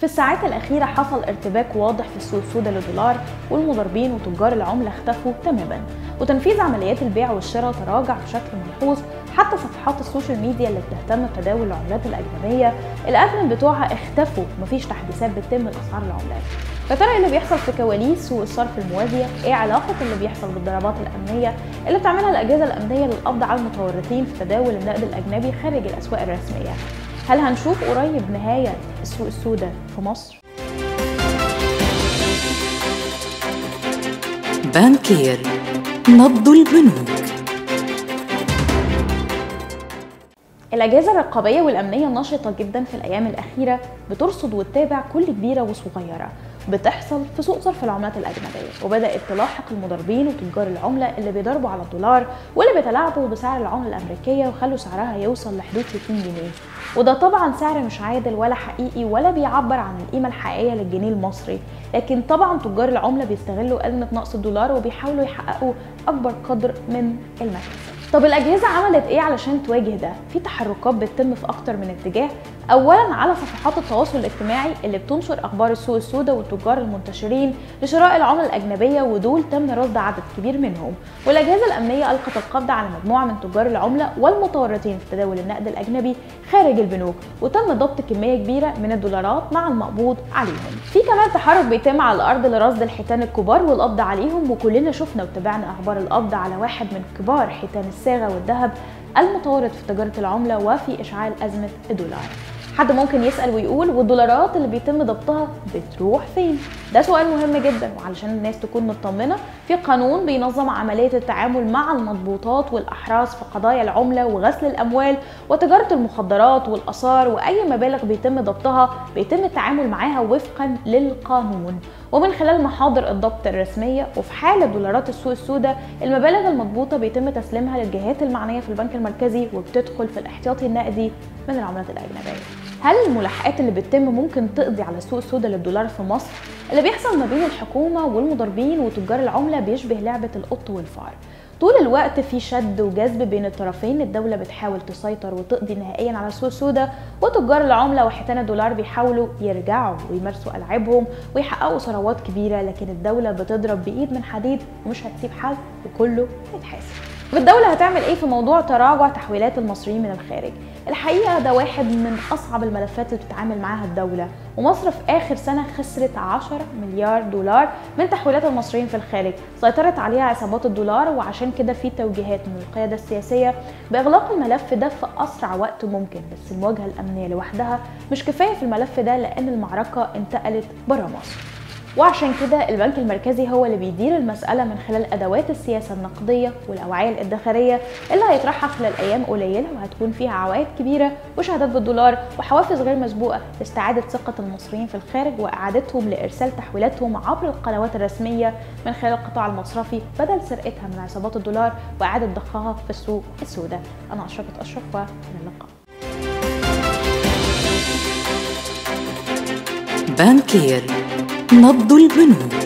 في الساعات الأخيرة حصل ارتباك واضح في السوق السوداء للدولار، والمضاربين وتجار العملة اختفوا تماما، وتنفيذ عمليات البيع والشراء تراجع بشكل ملحوظ. حتى صفحات السوشيال ميديا اللي بتهتم بتداول العملات الأجنبية الأدمن بتوعها اختفوا، مفيش تحديثات بتتم لأسعار العملات. يا ترى ايه اللي بيحصل في كواليس سوق الصرف الموازية؟ ايه علاقة اللي بيحصل بالضربات الأمنية اللي بتعملها الأجهزة الأمنية للقبض على المتورطين في تداول النقد الأجنبي خارج الأسواق الرسمية؟ هل هنشوف قريب نهاية السوق السوداء في مصر؟ بانكير، نبض البنوك. الأجهزة الرقابية والأمنية نشطة جدا في الأيام الأخيرة، بترصد وتتابع كل كبيرة وصغيرة بتحصل في سوق صرف العملات الأجنبية، وبدأت تلاحق المضاربين وتجار العملة اللي بيضربوا على الدولار واللي بيتلاعبوا بسعر العملة الأمريكية وخلوا سعرها يوصل لحدود 60 جنيه. وده طبعا سعر مش عادل ولا حقيقي ولا بيعبر عن القيمة الحقيقية للجنيه المصري، لكن طبعا تجار العملة بيستغلوا أزمة نقص الدولار وبيحاولوا يحققوا أكبر قدر من المكاسب. طب الأجهزة عملت إيه علشان تواجه ده؟ في تحركات بتتم في أكتر من اتجاه. أولاً على صفحات التواصل الاجتماعي اللي بتنشر أخبار السوق السوداء والتجار المنتشرين لشراء العملة الأجنبية، ودول تم رصد عدد كبير منهم، والأجهزة الأمنية ألقت القبض على مجموعة من تجار العملة والمتورطين في تداول النقد الأجنبي خارج البنوك، وتم ضبط كمية كبيرة من الدولارات مع المقبوض عليهم. في كمان تحرك بيتم على الأرض لرصد الحيتان الكبار والقبض عليهم، وكلنا شفنا وتابعنا أخبار القبض على واحد من كبار حيتان الصاغة والذهب المتورط في تجارة العملة وفي إشعال أزمة الدولار. حد ممكن يسأل ويقول والدولارات اللي بيتم ضبطها بتروح فين؟ ده سؤال مهم جدا، وعلشان الناس تكون مطمنة في قانون بينظم عملية التعامل مع المضبوطات والأحراز في قضايا العملة وغسل الأموال وتجارة المخدرات والآثار، وأي مبالغ بيتم ضبطها بيتم التعامل معاها وفقا للقانون ومن خلال محاضر الضبط الرسمية. وفي حالة دولارات السوق السوداء المبالغ المضبوطة بيتم تسليمها للجهات المعنية في البنك المركزي وبتدخل في الاحتياطي النقدي من العملات الأجنبية. هل الملاحقات اللي بتتم ممكن تقضي على السوق السوداء للدولار في مصر؟ اللي بيحصل ما بين الحكومة والمضاربين وتجار العملة بيشبه لعبة القط والفار. طول الوقت في شد وجذب بين الطرفين، الدولة بتحاول تسيطر وتقضي نهائيا على السوق السوداء، وتجار العملة وحيتان الدولار بيحاولوا يرجعوا ويمارسوا ألعابهم ويحققوا ثروات كبيرة، لكن الدولة بتضرب بإيد من حديد ومش هتسيب حد وكله هيتحاسب. الدولة هتعمل ايه في موضوع تراجع تحويلات المصريين من الخارج؟ الحقيقة ده واحد من أصعب الملفات اللي بتتعامل معاها الدولة، ومصر في آخر سنة خسرت 10 مليار دولار من تحويلات المصريين في الخارج، سيطرت عليها عصابات الدولار، وعشان كده في توجيهات من القيادة السياسية بإغلاق الملف ده في أسرع وقت ممكن. بس المواجهة الأمنية لوحدها مش كفاية في الملف ده، لأن المعركة انتقلت برا مصر، وعشان كده البنك المركزي هو اللي بيدير المسألة من خلال أدوات السياسة النقدية والأوعية الادخارية اللي هيطرحها خلال أيام قليلة، وهتكون فيها عوائد كبيرة وشهادات بالدولار وحوافز غير مسبوقة لاستعادة ثقة المصريين في الخارج وإعادتهم لإرسال تحويلاتهم عبر القنوات الرسمية من خلال القطاع المصرفي بدل سرقتها من عصابات الدولار وإعادة ضخها في السوق السوداء. أنا أشرف وإلى اللقاء. بانكير، نبض البنوك.